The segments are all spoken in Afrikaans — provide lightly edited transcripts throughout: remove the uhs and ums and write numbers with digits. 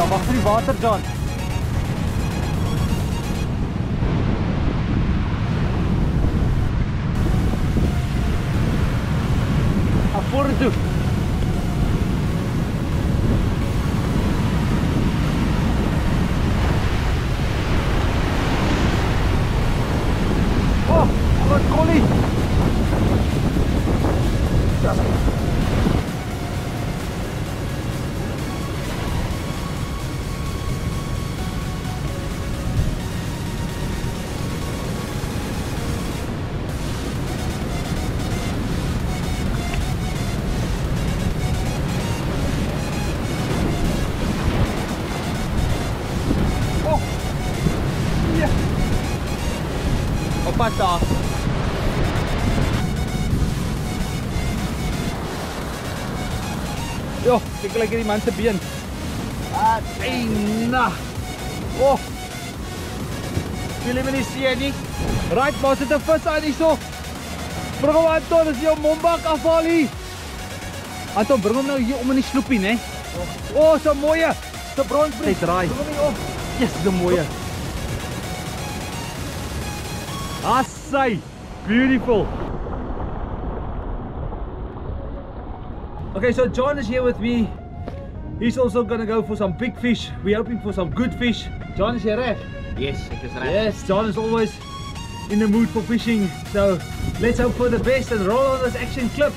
Ja, wacht vir die water, John. Ga vorentoe. Oh, wat collie. Op pad daar. Jo, kyk lekker die man se been. Eina. Oh. Wil jy my nie sien nie? Right, maar sit 'n vis aan hierso. Bring hom Anton, as jy jou mombak afhaal hier. Anton, bring hom nou hier om in die sloepie, né? Oh, so mooie. So bronsbrief. Hy draai. Bring hom hier op. Yes, so mooie. Assai, beautiful. Okay, so John is here with me. He's also gonna go for some big fish. We're hoping for some good fish. John is here, right? Yes, it is right. Yes, John is always in the mood for fishing. So let's hope for the best and roll on those action clips.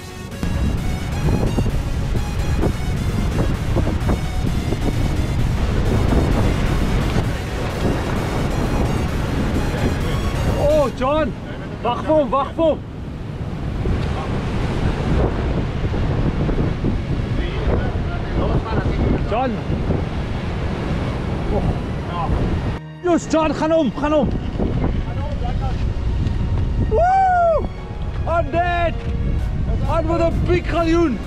Oh, John, wacht voor hem, wacht voor hem. John. Oh. Yes, John, gaan om, gaan om. Woo! On dead! On with a big galjoen.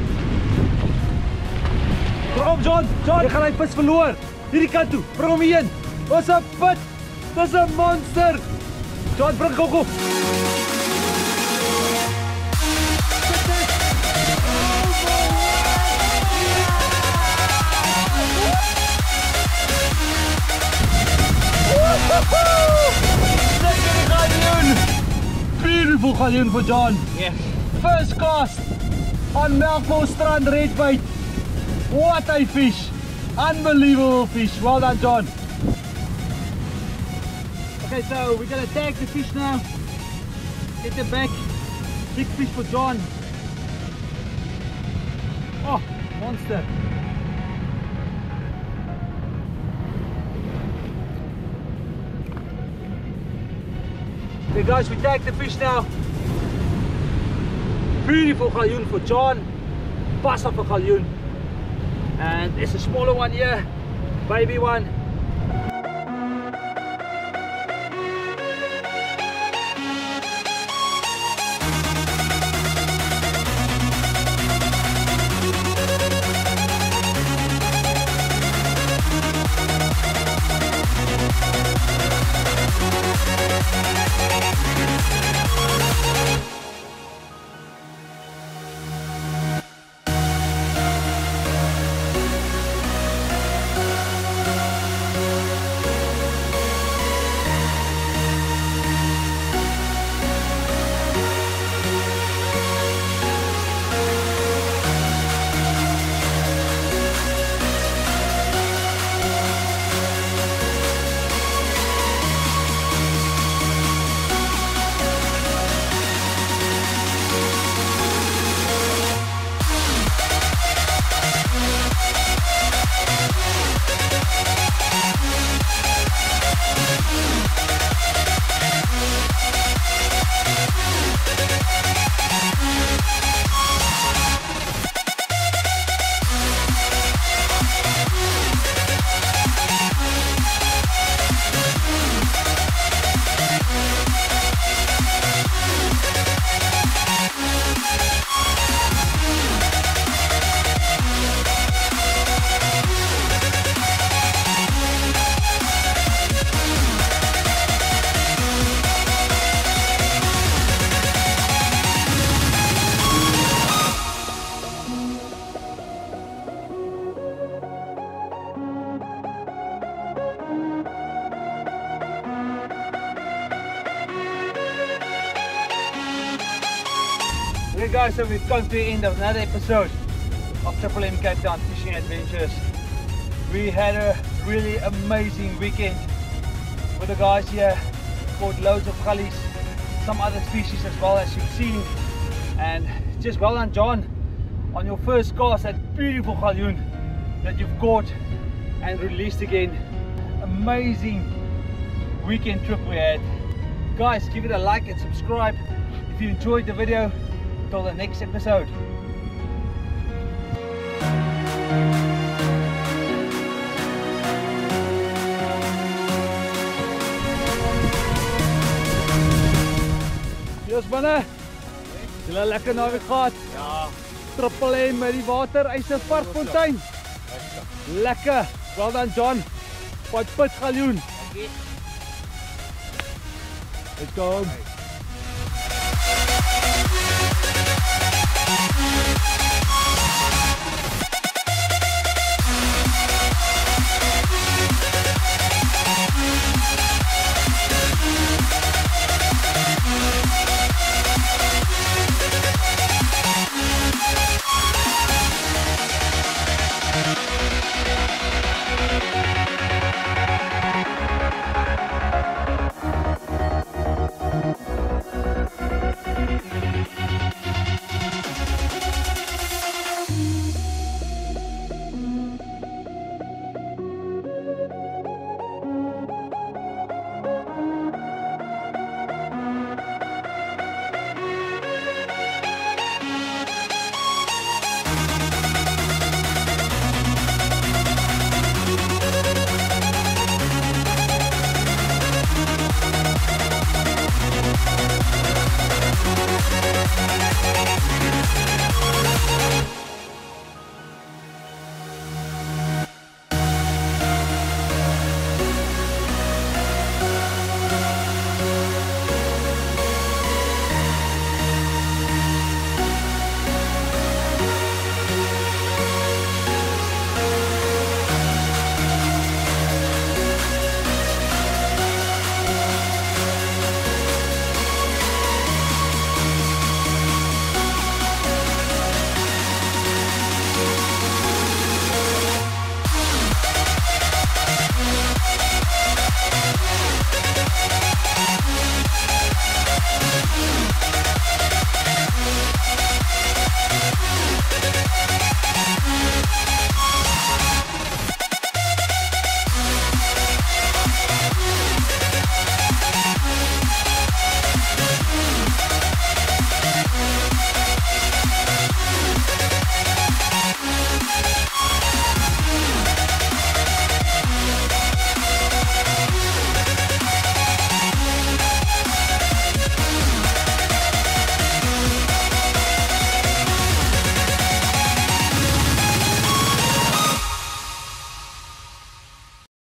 Bring hom, John, John, jy gaan hy vis verloor. Hierdie kant toe, bring hom hierheen. Dis 'n put, dis 'n monster. John, bring Coco. Beautiful galjoen for John. Yes. First cast on Melkbos Strand redbait. What a fish! Unbelievable fish. Well done, John. Okay, so we're gonna tag the fish now. Get it back. Big fish for John. Oh, monster. Okay guys, we tag the fish now. Beautiful galjoen for John. Pas op a galjoen. And there's a smaller one here. Baby one. Okay guys, so we've come to the end of another episode of Triple M Cape Town Fishing Adventures. We had a really amazing weekend with the guys here. Caught loads of gullies, some other species as well, as you've seen. And just well done, John, on your first cast, that beautiful galjoen that you've caught and released again. Amazing weekend trip we had. Guys, give it a like and subscribe if you enjoyed the video. Until the next episode. Yes manne, julle lekker naweek gehad? Ja. Triple M met die Galjoen Ystervarkfontein. Lekker, well done John. Wat put galjoen. Dankie. Let's go home.